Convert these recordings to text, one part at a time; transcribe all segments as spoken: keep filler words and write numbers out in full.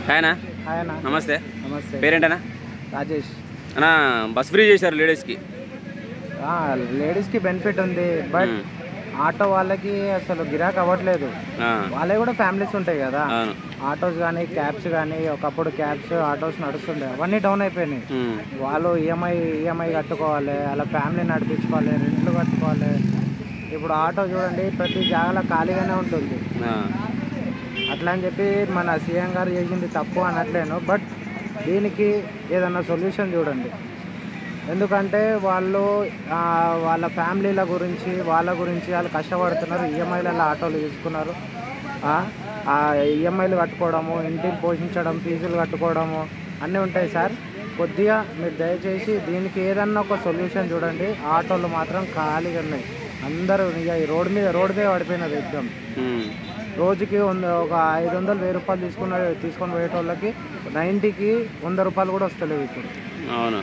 హాయనా హాయనా నమస్తే నమస్తే పేరేంటనా రాజేష్ అన్నా బస్ ఫ్రీ చేశారు లేడీస్కి లేడీస్కి బెనిఫిట్ ఉంది బట్ ఆటో వాళ్ళకి అసలు గిరాక్ అవ్వట్లేదు వాళ్ళే కూడా ఫ్యామిలీస్ ఉంటాయి కదా ఆటోస్ కానీ క్యాబ్స్ కానీ ఒకప్పుడు క్యాబ్స్ ఆటోస్ నడుస్తుండే అవన్నీ డౌన్ అయిపోయినాయి వాళ్ళు ఈఎంఐ ఈఎంఐ కట్టుకోవాలి అలా ఫ్యామిలీ నడిపించుకోవాలి రెంట్లు కట్టుకోవాలి ఇప్పుడు ఆటో చూడండి ప్రతి జాగాలో ఖాళీగానే ఉంటుంది అట్లా అని చెప్పి మన సీఎం గారు చేసింది తప్పు అనట్లేను బట్ దీనికి ఏదన్నా సొల్యూషన్ చూడండి ఎందుకంటే వాళ్ళు వాళ్ళ ఫ్యామిలీల గురించి వాళ్ళ గురించి వాళ్ళు కష్టపడుతున్నారు ఈఎంఐలలో ఆటోలు తీసుకున్నారు ఈఎంఐలు కట్టుకోవడము ఇంటిని పోషించడం ఫీజులు కట్టుకోవడము అన్నీ ఉంటాయి సార్ కొద్దిగా మీరు దయచేసి దీనికి ఏదన్నా ఒక సొల్యూషన్ చూడండి ఆటోలు మాత్రం ఖాళీగా ఉన్నాయి అందరూ ఇక ఈ రోడ్డు మీద రోడ్డు మీద పడిపోయినారు ఎగ్జామ్ రోజుకి వంద ఒక ఐదు వందలు వెయ్యి రూపాయలు తీసుకున్న తీసుకొని పోయేటోళ్ళకి నైంటీకి వంద రూపాయలు కూడా వస్తలేవు ఇప్పుడు. అవును.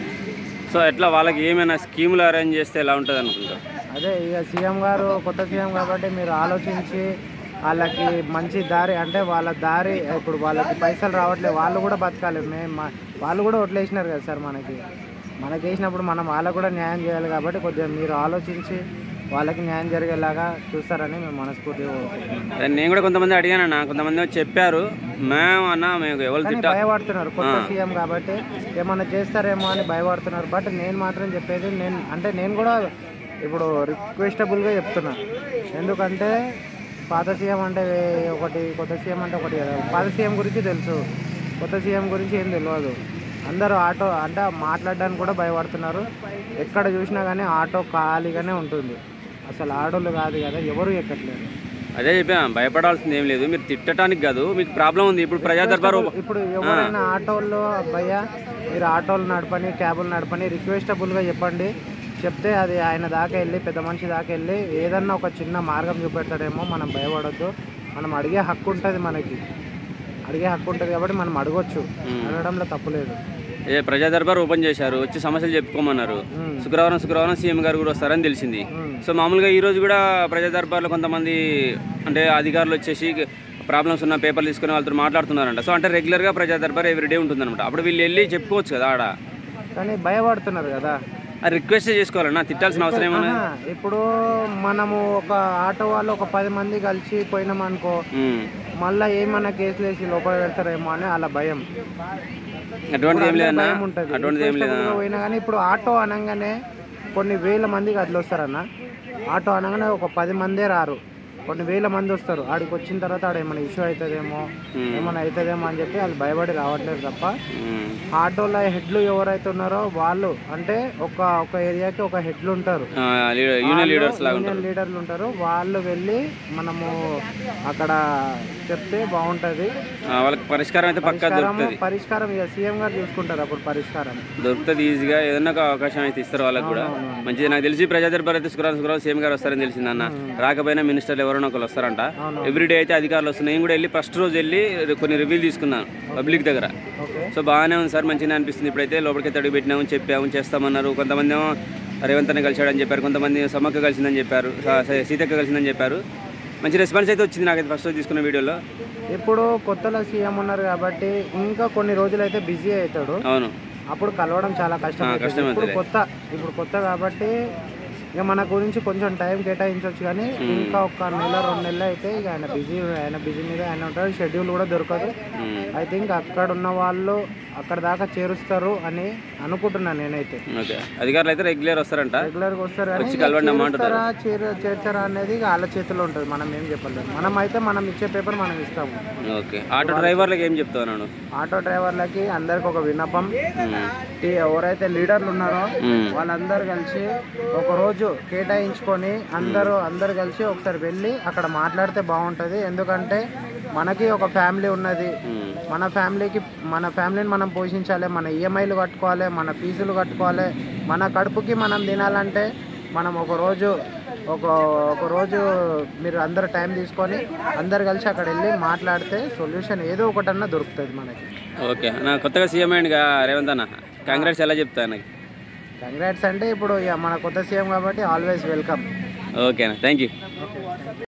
సో ఎట్లా వాళ్ళకి ఏమైనా స్కీములు అరేంజ్ చేస్తే ఎలా ఉంటుంది అనుకుంటారు? అదే ఇక సీఎం గారు కొత్త సీఎం కాబట్టి మీరు ఆలోచించి వాళ్ళకి మంచి దారి అంటే వాళ్ళ దారి ఇప్పుడు వాళ్ళకి పైసలు రావట్లేదు వాళ్ళు కూడా బతకాలి మేము వాళ్ళు కూడా ఓట్లేసినారు కదా సార్ మనకి మనకి వేసినప్పుడు మనం వాళ్ళకు కూడా న్యాయం చేయాలి కాబట్టి కొద్దిగా మీరు ఆలోచించి వాళ్ళకి న్యాయం జరిగేలాగా చూస్తారని మేము మనస్ఫూర్తిగా కోరుకుంటున్నాం. నేను కూడా కొంతమంది అడిగానన్న కొంతమంది చెప్పారు మేము అన్న మేము ఎవరు భయపడుతున్నారు కొత్త సీఎం కాబట్టి ఏమన్నా చేస్తారేమో అని భయపడుతున్నారు. బట్ నేను మాత్రం చెప్పేది నేను అంటే నేను కూడా ఇప్పుడు రిక్వెస్టబుల్గా చెప్తున్నా ఎందుకంటే పాత సీఎం అంటే ఒకటి కొత్త సీఎం అంటే ఒకటి కదా. పాత సీఎం గురించి తెలుసు కొత్త సీఎం గురించి ఏం తెలియదు. అందరూ ఆటో అంటే మాట్లాడడానికి కూడా భయపడుతున్నారు. ఎక్కడ చూసినా కానీ ఆటో ఖాళీగానే ఉంటుంది. అసలు ఆటోలు కాదు కదా ఎవరు ఎక్కట్లేదు. అదే చెప్పా భయపడాల్సింది ఏం లేదు. మీరు తిట్టడానికి కాదు మీకు ప్రాబ్లం ఉంది. ఇప్పుడు ప్రజా దర్బారు ఇప్పుడు ఎవరైనా ఆటోల్లో భయ్య మీరు ఆటోలు నడపని క్యాబులు నడపని రిక్వెస్టబుల్గా చెప్పండి. చెప్తే అది ఆయన దాకా వెళ్ళి పెద్ద మనిషి దాకా వెళ్ళి ఏదన్నా ఒక చిన్న మార్గం చూపెడతాడేమో. మనం భయపడొద్దు. మనం అడిగే హక్కు ఉంటుంది మనకి అడిగే హక్కు ఉంటుంది కాబట్టి మనం అడగొచ్చు. అడగడంలో తప్పులేదు. ఏ ప్రజా దర్బార్ ఓపెన్ చేశారు వచ్చి సమస్యలు చెప్పుకోమన్నారు. శుక్రవారం శుక్రవారం సీఎం గారు కూడా వస్తారని తెలిసింది. సో మామూలుగా ఈ రోజు కూడా ప్రజా దర్బార్లో కొంతమంది అంటే అధికారులు వచ్చేసి ప్రాబ్లమ్స్ ఉన్న పేపర్లు తీసుకుని వాళ్ళతో మాట్లాడుతున్నారంట. సో అంటే రెగ్యులర్గా ప్రజా దర్బార్ ఎవ్రీడే ఉంటుందన్నమాట. అప్పుడు వీళ్ళు వెళ్ళి చెప్పుకోవచ్చు కదా ఆడ. కానీ భయపడుతున్నారు కదా. రిక్వెస్ట్ చేసుకోవాలన్నా తిట్టాల్సిన అవసరం ఏమన్నా. ఇప్పుడు మనము ఒక ఆటో వాళ్ళు ఒక పది మంది కలిసి పోయినామనుకో మళ్ళీ ఏమన్నా కేసులు వేసి లోపల పెడతారేమో అని అలా భయం అటువంటి ఏం లేదు భయం ఉంటుంది. పోయినా కానీ ఇప్పుడు ఆటో అనగానే కొన్ని వేల మంది అట్లా వస్తారన్న. ఆటో అనగానే ఒక పది మందే రారు కొన్ని వేల మంది వస్తారు. ఆడికి వచ్చిన తర్వాత ఆడ ఏమైనా ఇష్యూ అవుతుందేమో ఏమైనా అవుతుందేమో అని చెప్పి వాళ్ళు భయపడి రావట్లేదు తప్ప ఆటోలో హెడ్లు ఎవరైతే ఉన్నారో వాళ్ళు అంటే ఒక ఒక ఏరియాకి ఒక హెడ్లు ఉంటారు యూనియన్ లీడర్లు ఉంటారు. వాళ్ళు వెళ్ళి మనము అక్కడ చెప్తే బాగుంటుంది. వాళ్ళకి పరిష్కారం అయితే పక్కా దొరుకుతుంది. పరిష్కారం ఇక సీఎం గారు చూసుకుంటారు. అప్పుడు పరిష్కారం దొరుకుతుంది ఈజీగా. ఏదన్నా ఒక అవకాశం అయితే ఇస్తారు వాళ్ళకి కూడా మంచిది. నాకు తెలిసి ప్రజా దర్బార్ అయితే శుక్రవారం శుక్రవారం సీఎం గారు వస్తారని తెలిసింది అన్న. రాకపోయినా మినిస్టర్లు ఎవరైనా ఒకరు వస్తారంట. ఎవ్రీడే అయితే అధికారులు వస్తున్నాయి. నేను కూడా వెళ్ళి ఫస్ట్ రోజు వెళ్ళి కొన్ని రివ్యూలు తీసుకున్నాను పబ్లిక్ దగ్గర. సో బాగానే ఉంది సార్ మంచిగా అనిపిస్తుంది. ఇప్పుడైతే లోపలికి అడుగు పెట్టినాము చెప్పాము చేస్తామన్నారు. కొంతమంది ఏమో రేవంత్ అన్న కలిశాడని చెప్పారు. కొంతమంది సమ్మక్క కలిసిందని చెప్పారు. సీతక్క కలిసిందని చెప్పారు. మంచి రెస్పాన్స్ అయితే వచ్చింది నాకైతే ఫస్ట్ రోజు తీసుకున్న వీడియోలో. ఇప్పుడు కొత్తలో సీఎం ఉన్నారు కాబట్టి ఇంకా కొన్ని రోజులు అయితే బిజీ అవుతాడు. అవును అప్పుడు కలవడం చాలా కష్టం. ఇప్పుడు కొత్త ఇప్పుడు కొత్త కాబట్టి ఇక మన గురించి కొంచెం టైం కేటాయించవచ్చు. కానీ ఇంకా ఒక నెల రెండు నెలలు అయితే ఇక ఆయన బిజీ ఆయన బిజీ మీద ఆయన ఉంటారు. షెడ్యూల్ కూడా దొరకదు. ఐ థింక్ అక్కడ ఉన్న వాళ్ళు అక్కడ దాకా చేరుస్తారు అని అనుకుంటున్నాను నేనైతే. అధికారులు అయితే రెగ్యులర్ వస్తారంట. రెగ్యులర్గా వస్తారు చేర్చారా అనేది వాళ్ళ చేతిలో ఉంటుంది. మనం ఏం చెప్పలేదు. మనం అయితే మనం ఇచ్చే పేపర్ మనం ఇస్తాము. ఆటో డ్రైవర్లకి ఏం చెప్తాను? ఆటో డ్రైవర్లకి అందరికి ఒక విన్నపం. ఎవరైతే లీడర్లు ఉన్నారో వాళ్ళందరూ కలిసి ఒక రోజు కేటాయించుకొని అందరూ అందరు కలిసి ఒకసారి వెళ్ళి అక్కడ మాట్లాడితే బాగుంటుంది. ఎందుకంటే మనకి ఒక ఫ్యామిలీ ఉన్నది. మన ఫ్యామిలీకి మన ఫ్యామిలీని మనం పోషించాలి. మన ఈఎంఐలు కట్టుకోవాలి. మన ఫీజులు కట్టుకోవాలి. మన కడుపుకి మనం తినాలంటే మనం ఒక రోజు ఒక ఒక రోజు మీరు అందరు టైం తీసుకొని అందరు కలిసి అక్కడ వెళ్ళి మాట్లాడితే సొల్యూషన్ ఏదో ఒకటన్నా దొరుకుతుంది మనకి. ఓకే నా కొత్తగా సీఎం అయ్యిందిగా రేవంత్ అన్న కాంగ్రెస్ ఎలా చెప్తాను నాకు? కంగ్రాట్స్ అంటే ఇప్పుడు మన కొత్త సీఎం కాబట్టి ఆల్వేస్ వెల్కమ్. ఓకేనా థ్యాంక్ యూ.